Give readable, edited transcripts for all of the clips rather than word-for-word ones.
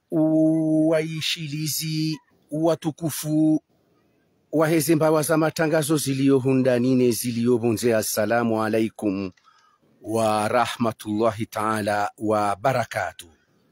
waishilizi watukufu waheze mbawa za matangazo ziliyohundanine ziliyobunze, assalamu alaikum wa rahmatullahi taala wa barakatuh.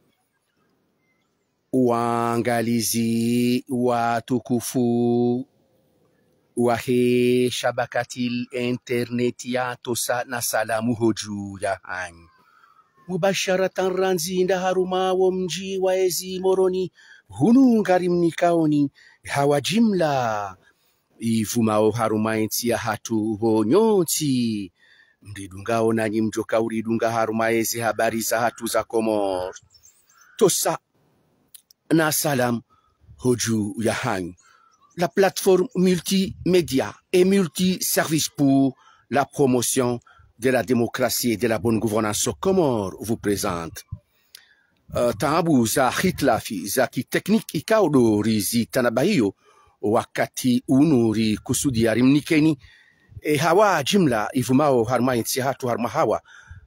Waangalizi watukufu wahe shabakatil interneti ya tosa na salamu hoju ya hanyi mubasharatan ranzinda harumawo mji wa ezi moroni hunu ngarimnikaoni hawa jimla ivumao harumaensi ya hatu honyoti mridungao nanyi mjoka uridunga harumaezi habari za hatu za Komor tosa na salam hoju ya hanyu. La plateforme multimédia et multiservice pour la promotion de la démocratie et de la bonne gouvernance aux Comores vous présente taabu za hitlafi za kitekniki ikaudo rizi tanabahiyo wakati unuri kusudi arimnikeni hawa jimla ivumao harma insi hatu harma hawa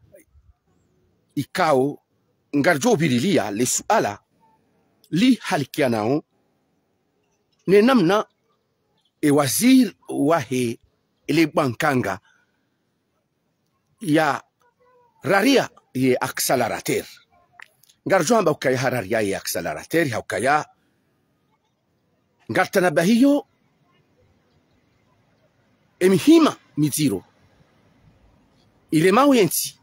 ikao ngarjo birilia le suala li halikianao ne namna wazir wahe ile bankanga ya raria ye accelerateur ngarjo amba ukaya hararia ye accelerateur haukaya ngartana bahiyo emihima miziro ile mawensi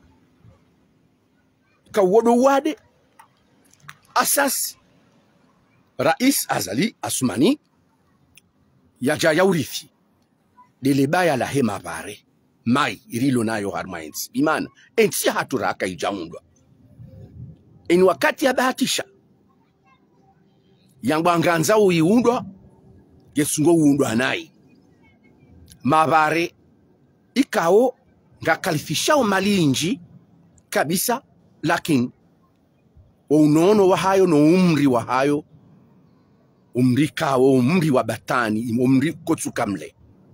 kawodo wade asas Rais Azali Assoumani yaja ya urithi delebaya la hema bare mai irilo nayo harmaensi bimana ensi haturaka ijaundwa eni wakati ya bahatisha yangwanganza uiundwa yesungo uundwa nai mabare ikao ngakalifishao malinji kabisa, lakini unono wa hayo no umri wa hayo umri kawo umri wa batani umri kotsukamle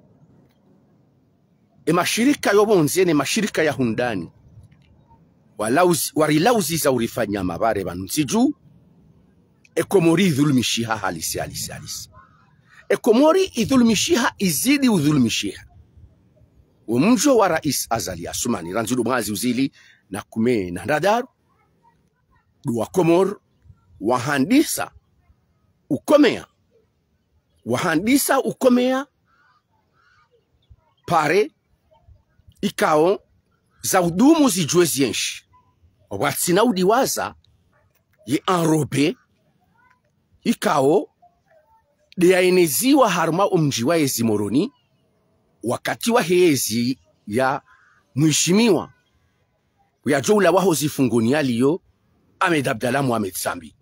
mashirika yobonze ne mashirika ya hundani warilauzi za urifanya mabare banunsiju Komori dhulumishiha halisi Komori idhulumishiha izidi udhulumishiha umjo wa Rais Azali Assoumani ranzidu mwazi uzili na kume na ndadaru duwa Komor wahandisa ukomea pare ikao za udumu zijue zienshi watsina udiwaza ye enrobe ikao de yaeneziwa harma umjiwa ezi moroni wakati wa hezi ya mwishimiwa ya joula waho zifunguni aliyo Ahmed Abdallah Mohamed Sambi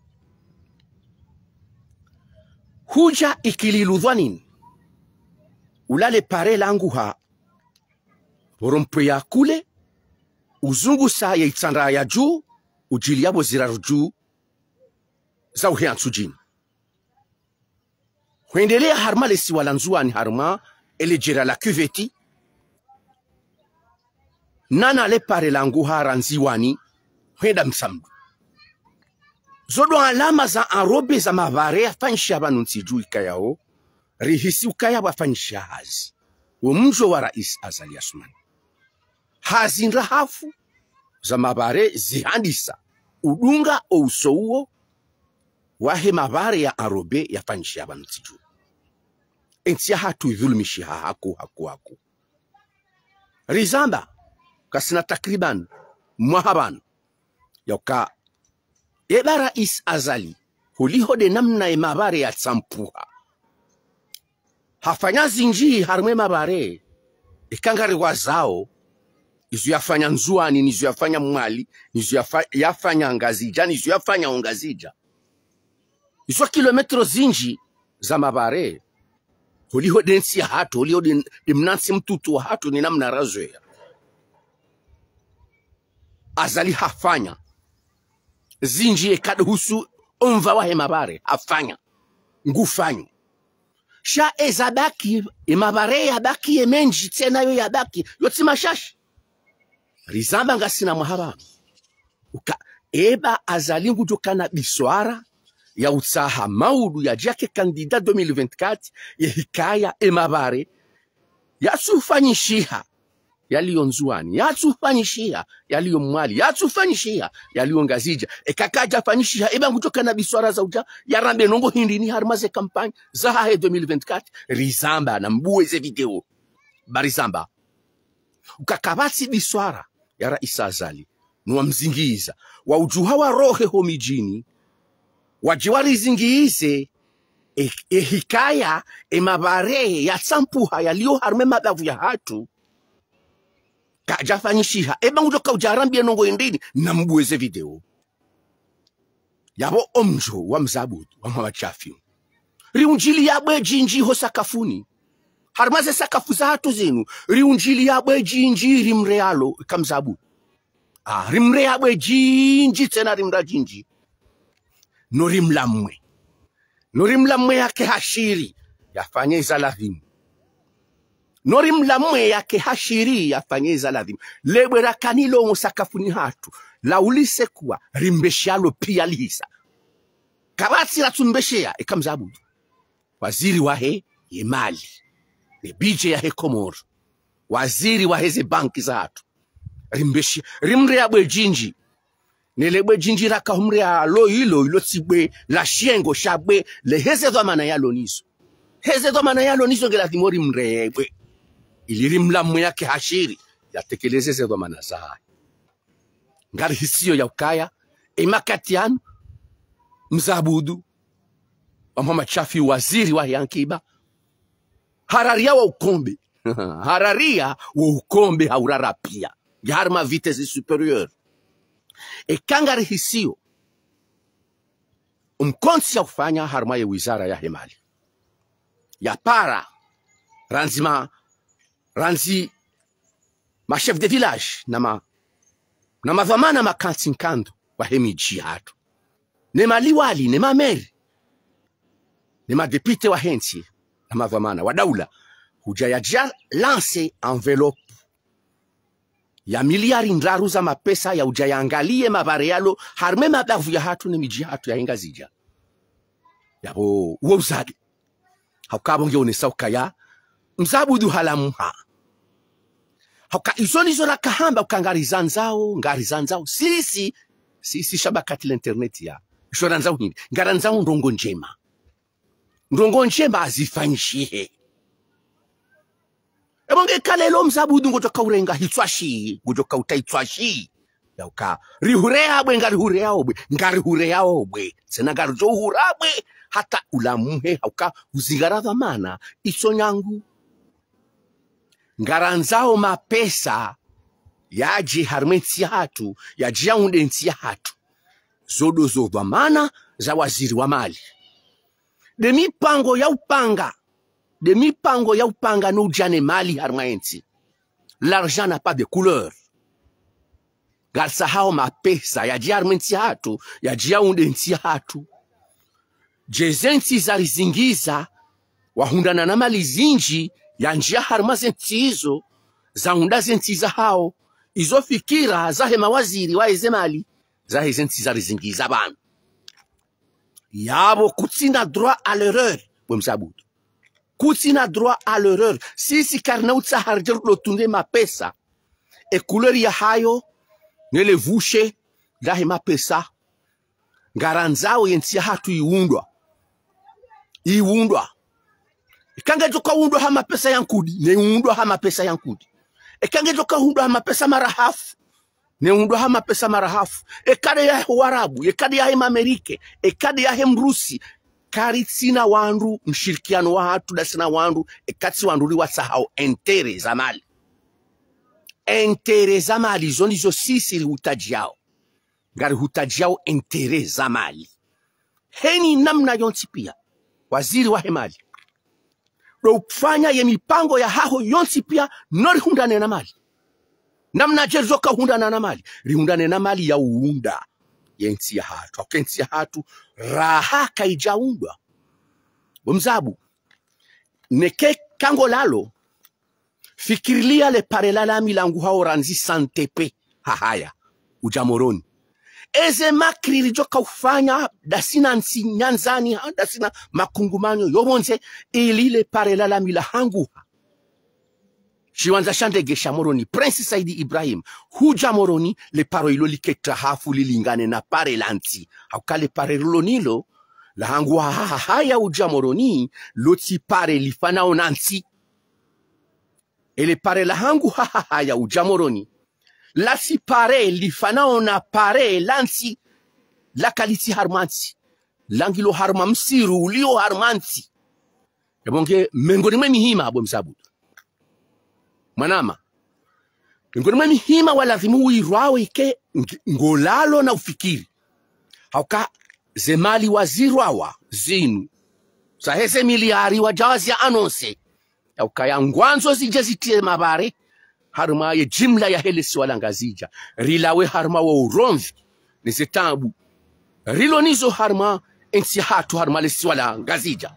huja ikililudhwanin ulale pare langu ha borompe ya kule uzungu sa ya itsandra ya juu ujili yabo ziraru juu za uheansu jini huendelea harma lesi walanzuani harma elejera la cuveti nana le pare langu ha ranziwani huenda msamdu zodo alama za arobe za mavare afanisha banunsiju ikayao rihisi ukaya wafanisha hazi umjo wa Rais Azali Assoumani hazi nrahafu za mavare zihandisa udunga o usouo wahe mavare ya arobe yafanisha banunsiju ensia hatu idhulumishiha haku rizamba kasina takriban mwahabanu yoka eba Rais Azali huliho de namna mabare ya tsampuha hafanya zinji harme mabare ikangari wazao izu yafanya nzuani nizu yafanya mwali nizu yafanya ngazija nizu yafanya ongazija izu kilometro zinji za mabare huliho densi ya hatu huliho de mnansi mtutu wa hatu ni namna razoea Azali hafanya zinji ekaduhusu umva wahe mabare afanya ngufanyo sha ezabaki mabare yabaki yemenji tena yo yabaki yotima shashi rizamba ngasina mahaba eba azalingu jokana biswara ya utsaha maudu ya jake kandida 2024 ya hikaya emabare yatsufanyishiha yaliyo nzuani, yatsufanyishiha yaliyo mwali, yatsufanyishiha yaliyo ngazija ekakaja fanyishiha eba kutokana biswara za uja yarambe nongo hindini harmaze kampanye za hahe 2024 rizamba na mbuwe ze video barizamba ukakabatsi biswara ya Raisa Azali nuwa mzingiza wa ujuha wa rohe homijini wajiwari zingize hikaya emabare ya tsampuha yaliyo harume madavu ya hatu kajafanyishiha eba ngujoka ujarambia nongo indini na mbuweze video yabo omjo wa mzabudu wa mawachafi riunjili yabwe jinji ho sakafuni harmaze sakafu za hatu zinu riunjili yabwe jinji rimrealo kamzabudu rimre yabwe jinji tena rimra jinji norimlamwe yake hashiri yafanye zaladhimu norimlamwe yake hashiri yafanye zaladhimu lebwe rakanilo musakafuni hatu laulise kuwa rimbeshalo pia lihisa kabati ratumbeshea ikamzabudu waziri wahe yemali nebije yahe Komoro waziri wahe ze banki za hatu rimbeshi rimre yabwe jinji nelebwe jinji raka humre ya lo ilo tibwe la shiengo shabwe le heze dhamana yalo nizo heze dhamana yalo nizo ngela thimori mrebwe iliri mlamu yake hashiri yatekeleze ze dhamana zaha ngari hisiyo ya ukaya emakatianu mzabudu wamama chafi waziri wa yankiba hararia wa ukombe hararia wa ukombe haurara pia yarma vitesse supérieure ekangari hisio umkonsi ya kufanya harma ya wizara ya hemali ya para ranzi ma chef de village na madhamana makansinkando wa hemiji hatu ne maliwali ne mameri ne madepite wa hensi na madhamana wa daula hujayajia lance envelope ya miliari ndraru za mapesa ya ujayangalie mabare yalo harme mabavu ya hatu ne miji hatu ya ingazija yabo uo uzadi haukabonge unesauka ya mzabudu halamuha hauka izoni zora kahamba ngarizanzao sisi shabakati l'internet ya shoranzao hindi ngaranzao ndongo njema azifanyishihe ebonge kalelo mzabudu ngotoka urenga hitswashi ngotoka utaitswashi yauka rihurea bwe ngarihurea obwe sena garjo hurabwe hata ulamuhe hauka uzingara dhamana isonyangu ngaranzao mapesa yaji harmensi hatu yaji yaundensi hatu zodo zo dhamana za waziri wa mali de mipango ya upanga no jane mali harmaensi l'argent n'a pas de couleur garsa hao mapesa ya jiarmensi hatu ya jiaundensi hatu jezensi za rizingiza wahundana na mali zinji ya njia harmazensi hizo za hunda zensi za hao izo fikira zahe mawaziri wa eze mali zahe zensi za rizingiza banu yabo kutsina droit à l'erreur bwemzabudu kutsina droit à l'erreur sisi karna utsa harjer lotunde mapesa e couleur ya hayo nele vushe dahe mapesa ngaranzao yensi hatu iundwa ikange joka undwa ha mapesa yankudi ne undwa ha mapesa yankudi ikange joka undwa ha mapesa marahafu ne undwa ha mapesa marahafu ekade ya Warabu ekade ya Amerike ekade ya Mrusi karitsina wandu mshirikiano wa hatu dasina wandu ekatsi wandu li wasahau entere za mali zonizo sisi hutajiao ngari hutajiao entere za mali heni namna yonsi pia waziri wa hemali do kufanya ye mipango ya haho yonsi pia nori hundane na mali namna jezoka hundana na mali rihundane na mali ya uunda yensi ya hatu akensi ya hatu raha kaijaundwa bumzabu neke kango lalo fikirilia le parelalami langu hao ranzi santepe hahaya ujamoroni eze makri joka ufanya dasina nsi nyanzani dasina makungumanyo yobonze ilile pare la mila hangu shiwanza shandege shamoroni Prince Saidi Ibrahim huja moroni le paro ilo liketa hafu lilingane na pare lanti haukale pare nilo la hangu haya uja moroni loti pare lifana onanti ele pare la hangu haya uja moroni la si pare lifana ona pare lanti la kaliti harmanti langilo harmamsiru ulio harmanti ebonge mengoni mwe mihima abo msabudu manama ngoni mwe mihima wala thimu wirwawe ike ngolalo na ufikiri hauka zemali wazirwawa zinu sahese miliari wajawazi ya anonse hauka ya ngwanzo zijazitie mabare harma ye jimla ya helisi wala ngazija rilawe harma wa uromvi nisetambu rilo nizo harma ensi hatu harma lesi wala ngazija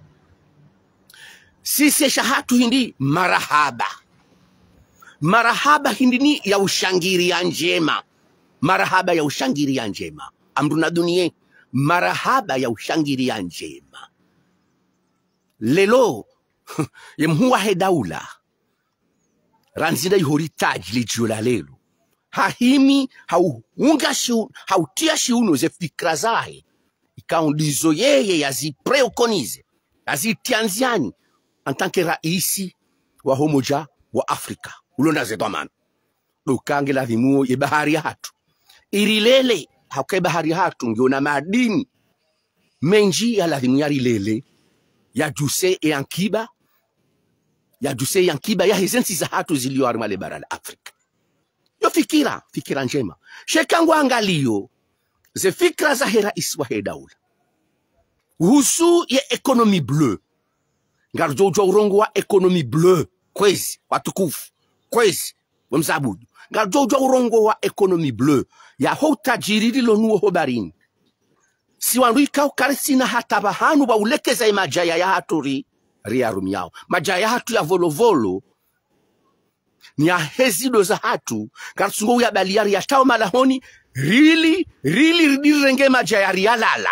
sisi shahatu hindi marahaba marahaba hindi ni ya ushangiri ya njema marahaba ya ushangiri ya njema amruna dunie marahaba ya ushangiri ya njema lelo yemhuwa hedaula ranzida ihoritaji lijula lelo hahimi hautia shiuno ze fikra zahe ikaundizo yeye yazipreokonize yazitianziani antanke raisi wa homoja wa Afrika ulonda zedomana lukange la dhimuo ye bahari ya hatu irilele hauke bahari ya hatu ngiona madini menji ya la dhimu ya rilele ya duse e ankiba ya hizensi za hatu zilio harimale bara la Afrika yo fikira njema shekangu angalio ze fikra za hera iswa hedaula husu ye ekonomi bleu ngarjojo urongo wa ekonomi bleu kwezi watukufu kwezi wamzabudu ngarjojo urongo wa ekonomi bleu ya hotajiriri lonuo hobarini si wandu ikao karisina hata bahanu wa ulekeza imajaya ya haturi ria rumiao majaya hatu ya volovolo ni ya hezido za hatu karsungo ya baliari ya tao malahoni rili renge majaya ria lala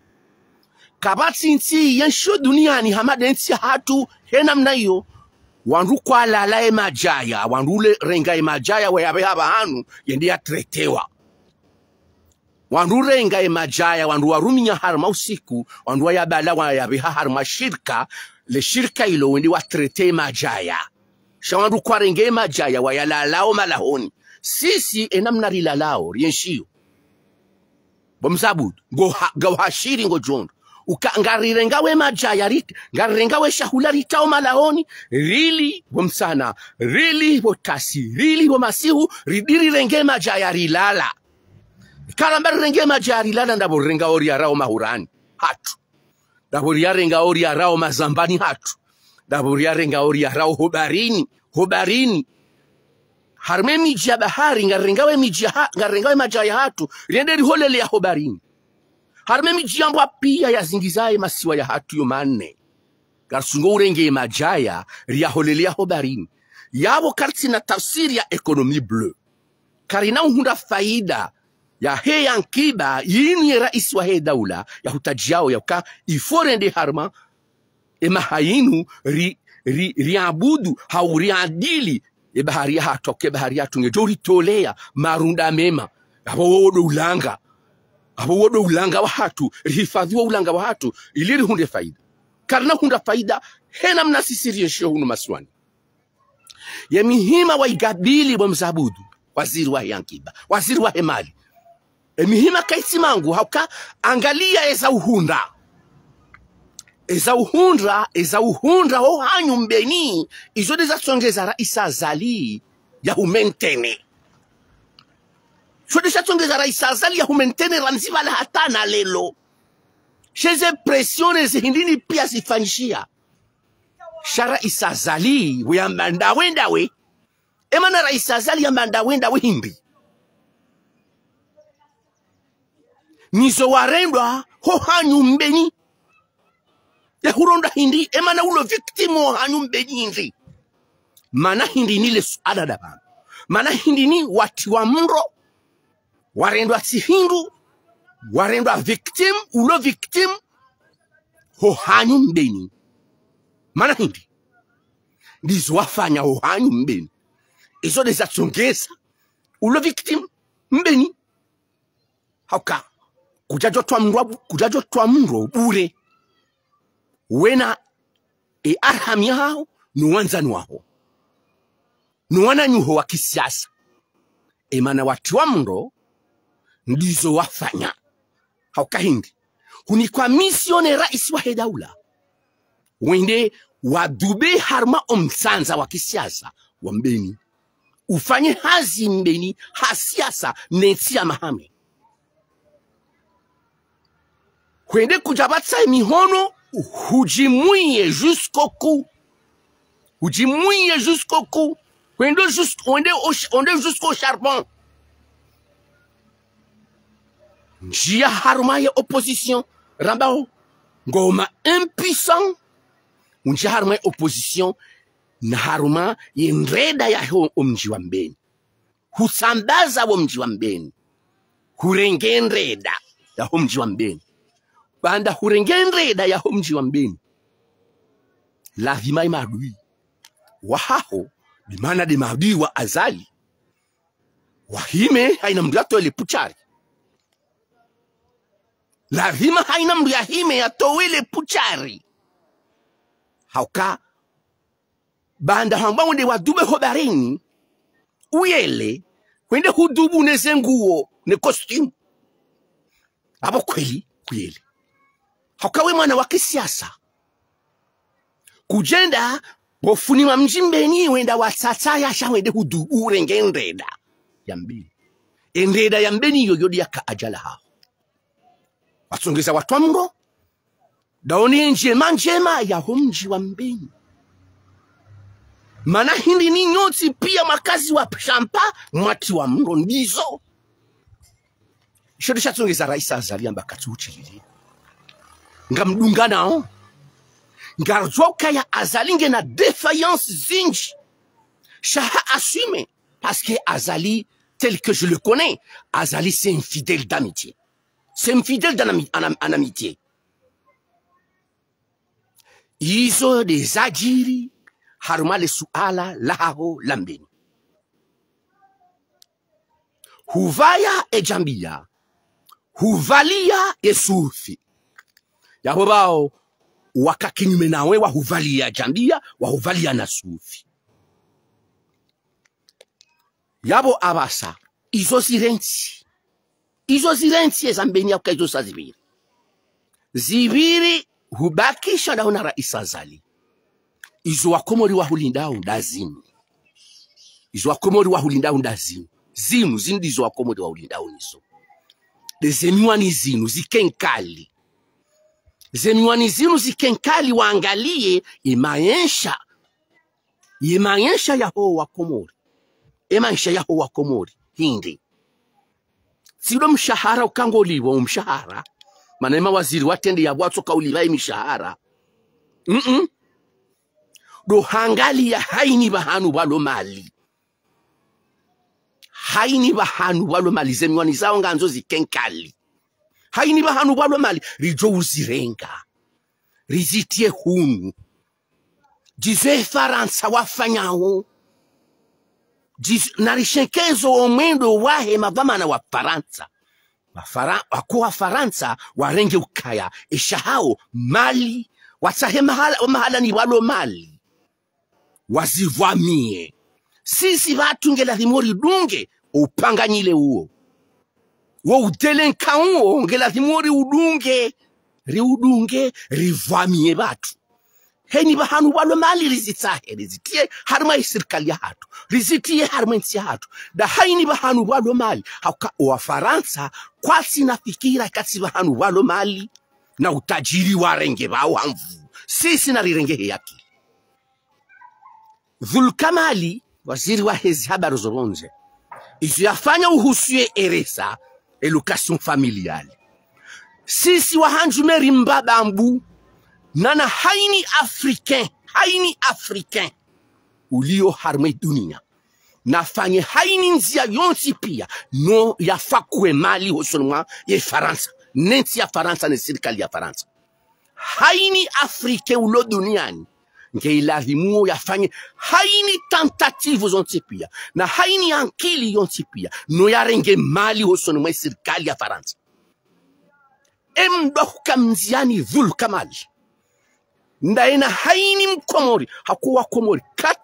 kabati nti yansho duniani hamade nti hatu hena mnayo wandu kwa lala majaya wandu le renga majaya wa yabe hanu yendi ya tretewa wandu renga majaya wandu waruminya harma usiku wandu wa yabala wa yabe harma shirka le shirka ilo wendi wa trete majaya shawandu kwa renge majaya wa yalalao malahoni sisi enamna rilalao rienshio bomzabud go hashiri ngo jondo ngarirengawe majaya ngarirengawe shahula ritao malahoni rili bomsana rili botasi rili bomasihu ridiri renge majaya rilala kalamba renge majaya rilala ndabo renga ori arao mahurani hatu ndabo renga ori arao mazambani hatu ndabo renga ori arao hobarini harme miji ya bahari ngarengawe majaya hatu riende riholele ya hobarini harme miji yambwa pia ya zingizae masiwa ya hatu yo manne garsungo urenge majaya riaholele ya hobarini yabo karti na tafsiri ya ekonomi bleu karina uhunda faida ya he yankiba yini raisi wa he daula ya hutajiao ya uka iforende harma emahainu riabudu hauriadili bahari ya hatu ke bahari ya tunge jori tolea marunda mema abo wodo ulanga wa hatu rihifadhiwa ulanga wa hatu iliri hunde faida karna hunda faida hena mnasisirie shio hunu maswani ya mihima wa igabili wa mzabudu waziri wa yankiba waziri wa hemali mihima kaisi mangu hauka angalia eza uhundra ho hanyu mbeni izode za songeza raisa zali ya humentene shode za songeza raisa zali ya humentene ranziva la hatana lelo sheze presione zihindini pia zifanyishia shara isa zali weyambanda wenda we emana raisa zali yambanda wenda we himbi nizo warendwa ho hanyu mbeni ya huronda hindi emana ulo victimo hanyu mbeni hindi mana hindi nile suada daba mana hindi ni wati wa mro warendwa si hindu warendwa victim ulo victim ho hanyu mbeni mana hindi ndizo wafanya ho hanyu mbeni izo deza tsongeza ulo victim mbeni hauka kujajo twa mro bure wena e arhamia hao nuwanzani waho nuwana nyuho wa kisiasa emana watu wa mro ndizo wafanya hauka hindi hunikwa misione rais wa hedaula wende wadube harma omsanza wa kisiasa wa mbeni ufanye hazi mbeni hasiasa netia mahame wende kujabatsa mihono hujimuye jusqu'au cou hujimuye jusqu'au cou wende jusqu'au charbon njia harma ya opposition rambao ngoma impuissant njia harma ya opposition na haruma yenreda ya omji wa mbeni husambaza wa mji wa mbeni hurengenreda ya omji wa mbeni banda hurengenreda ya omji wa mbeni lazima imadui wahaho bimana de madui wa azali wahime haina mdato ile puchari lazima haina mdia hime ya towele puchari hauka banda hamba wende wadube hobarini uyele wende hudubu nezenguo ne costume abo kweli kuyele haukawe mwana wa kisiasa kujenda bofuni wa mjimbeni wenda watsatsa ya sha wende hudubu urengendreda yambeni endreda yambeni yoyodi yaka ajala hao watsongeza watu wa mro daoni njema ya humji wa mbeni mana hindi ni nyoti pia makazi wa shampa mwati wa mro ndizo shodisha tsongeza rais azali amba katuchilili ngamdunga nao ngarzoka ya azali ngena défaillance zinji shaha assume parce que azali tel que je le connais azali c'est infidèle d'amitié c'est infidèle en amitié izo des ajiri harumale suala laho lambeni huvaya ejambia huvalia esufi yabo bao wakakinyume nawe wa huvalia jambia wa huvalia na sufi yabo abasa izo zirensi ezambeni yakuka izo sazibiri zibiri hubakisha dauna rais azali izo wakomori wa hulindao ndazimu izo wakomori wa hulindao ndazimu zimu zindizo wakomori wa hulindao nizo dezemiwani zinu zikenkali zemiwani zinu zikenkali waangalie imaensha yaho wakomori emaisha yaho wakomori hindi sido mshahara ukangoliwa mshahara manema waziri watende ya watu kauliwa mishahara do hangali ya haini bahanu walo mali zemiwani zao nganzo zikenkali haini bahanu walo mali rijo uzirenga rizitie hunu jize faransa wafanyaho narishenkezo omwendo wahe mavamana wa faransa wakuwa faransa warenge ukaya ishahao mali watsahe mahala ni walo mali wazivamie sisi watu ngela thimori dunge upanganyile uo wo utelenka uo ngela thimori udunge rivamie watu heni bahanu walo mali rizitie harma isirikali ya hatu rizitie harma nsi ya hatu da haini bahanu walo mali hauka wa faransa kwasi nafikira kasi bahanu walo mali na utajiri warenge bao hamvu sisi na rirenge yaki Dhulkamali waziri wa hezi habaru zoronze isu yafanya uhusuye eresa education familiale sisi wahanjumeri mbaba mbu nana haini africain ulio harme dunia nafanye haini nzia yonsi pia no yafakwe mali hosonwa ye Faransa nenti ya Faransa ne serikali ya Faransa haini Afrika ulo duniani nge ilazimu yafanye haini tentative zonsi pia na haini ankili yonsi pia no yarenge mali hosonwa serikali ya Faransa emdo hukamziani dhul kamali ndaena haini mkomori hakuwa komori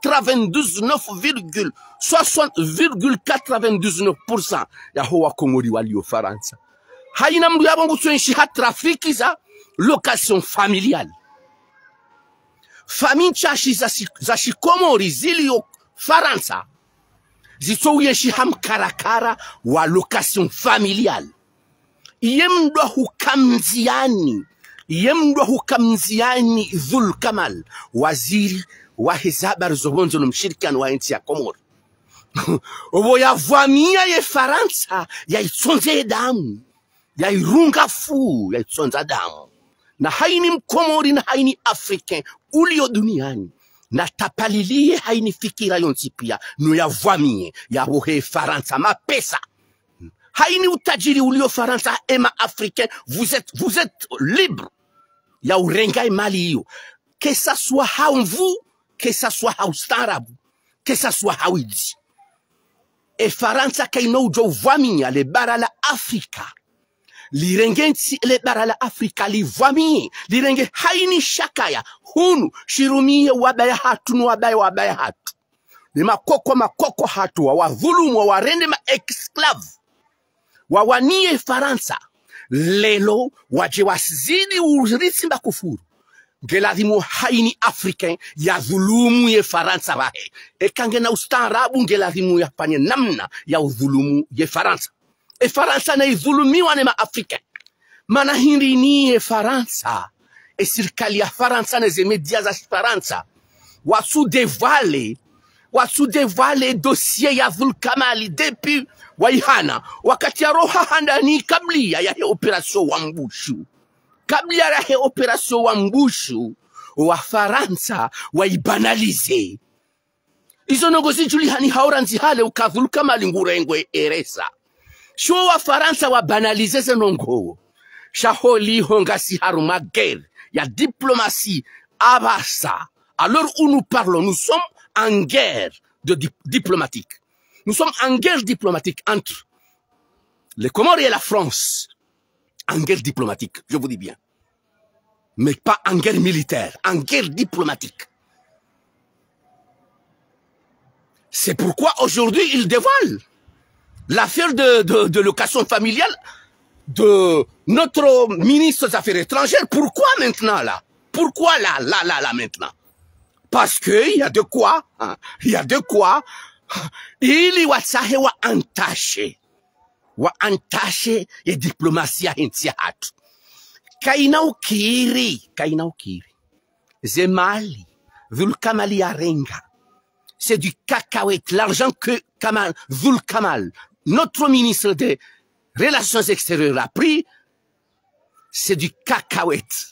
99,99% ya huwa komori walio Faransa haina mdu yabo ngutuenshi ha trafiki za location familiale famille chashi za shikomori zilio Faransa zitouyeshi hamkarakara wa location familiale yemdo hukamziani Dhul Kamal waziri wa hizabar zobonzo mshirikiano wa nchi ya Komoro obo yavamia ye Faransa ya itsonze damu ya irunga fu ya itsonza damu na haini mkomori na haini Africain ulio duniani na tapalilie haini fikira yonsi pia no yavamie ya bohe Faransa mapesa haini utajiri ulio Faransa ema Africain vous êtes libre ya urengai mali hiyo que ça soit haumvu que ça soit haustarabu que ça soit hawidi e Faransa kaino ujo vamia le bara la Afrika lirengensi le bara la Afrika li vamie lirenge haini shakaya hunu shirumie wabaya hatu no wabaya hatu ni makoko hatu wa dhulumu wa rende ma esclave wawanie Faransa lelo waje wasizidi urisimba kufuru ngelazimu haini Africain ya dhulumu ye Faransa bahe ekange na ustaarabu ngelazimu ya panye namna ya udhulumu ye Faransa Faransa na idhulumiwa ne ma Africain mana hindi ni ye Faransa serikali ya Faransa na media za Faransa wasu devale dossier ya Dhul Kamali depuis waihana wakati ya roha handani kabla ya operation wambushu wa Faransa waibanalize izo nogozi julihani hauranzi hale ukadhul Kamali ngurengwe eresa sho wa Faransa wa banalize zenongo shaholi hongasi haruma guerre ya diplomatie abasa alors où nous parlons nous sommes en guerre diplomatique. Nous sommes en guerre diplomatique entre les Comores et la France. En guerre diplomatique, je vous dis bien. Mais pas en guerre militaire, en guerre diplomatique. C'est pourquoi aujourd'hui, ils dévoilent l'affaire de location familiale de notre ministre des Affaires étrangères. Pourquoi maintenant là? Pourquoi là maintenant? Parce que il y a de quoi, ili watsahe wa antashe ya diplomasia hinsi hatu kaina ukiri zemali Dhul Kamali ya renga c'est du cacahuète l'argent que Dhul Kamal notre ministre des Relations extérieures a pris c'est du cacahuète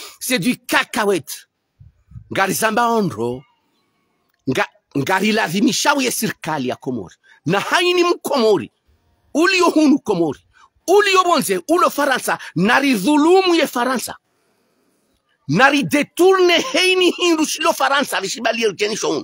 ngarizamba ondro ngarilazimishawi ya serikali ya Komori na haini mkomori ulio hunu Komori ulio bonze ulo Faransa naridhulumu ye Faransa naridetourne haini hindu shilo Faransa lishibali jenishon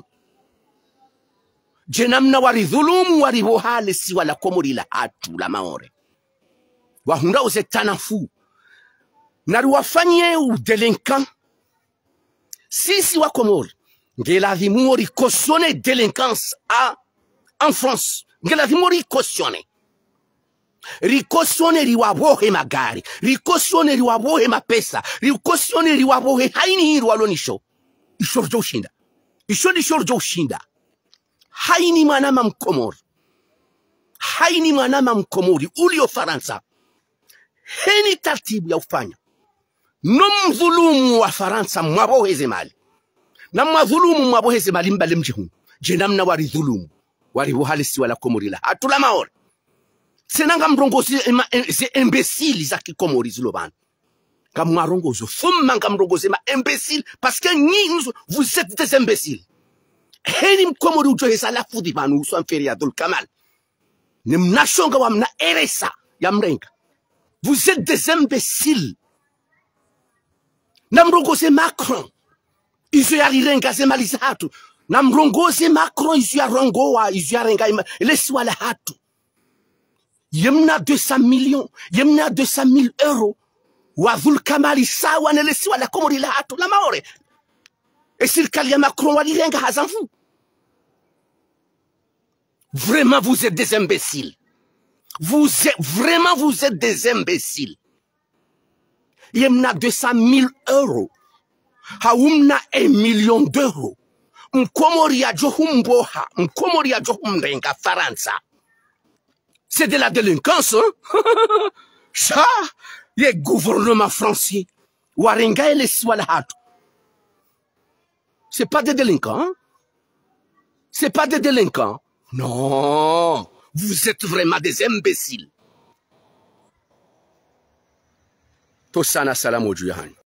jenamna waridhulumu waribohale si wala Komori la hatu la maore wahunda uzetanafu nariwafanye udelinquant sisi wa Komori ngelazimu ricautionner délinquance en France ngelazimu ricautionner riwabohe magari ricautionner riwabohe mapesa ricautionner riwabohe haini hiri walonisho ishorjo ushinda haini manama mkomori ulio Faransa heni tartibu ya ufanya nomdhulumu wa Faransa mwaboheze mali na mwadhulumu mwaboheze mali mbale mjihu jenamna waridhulumu waribohalisi wala Komori la hatula maore senanga mrongozi ze imbécile za kikomori zilobana kamwarongozo fumma ngamrongoze ma imbécile parce que vous êtes des imbéciles heni mkomori ujohe salafu di banu uso amferi Abdul Kamal. Nimnashonga wa mna eresa ya mrenga. Vous êtes des imbéciles. Namrongoze Macron. Isu ya rirenga zemaliza hatu. Namrongoze Macron isu ya rongoa, isu ya renga lesi wala hatu. Yemna 200 millions, yemna 200 000 euros. Wazul Kamali sawa ne lesi wala komori la hatu la maore. Et serikali ya Macron wali renga hazanfu. Vraiment vous êtes des imbéciles. Vous êtes des imbéciles. Yemna 200 000 euros. Haumna 1 million d'euros. Mkomori ya johumboha, mkomori ya johumrenga Faransa. C'est de la délinquance, hein? Ça, le gouvernement français. Warenga et les swalahatu. C'est pas des délinquants, hein? C'est pas des délinquants. Non, vous êtes vraiment des imbéciles. Tosana salamu juyahan.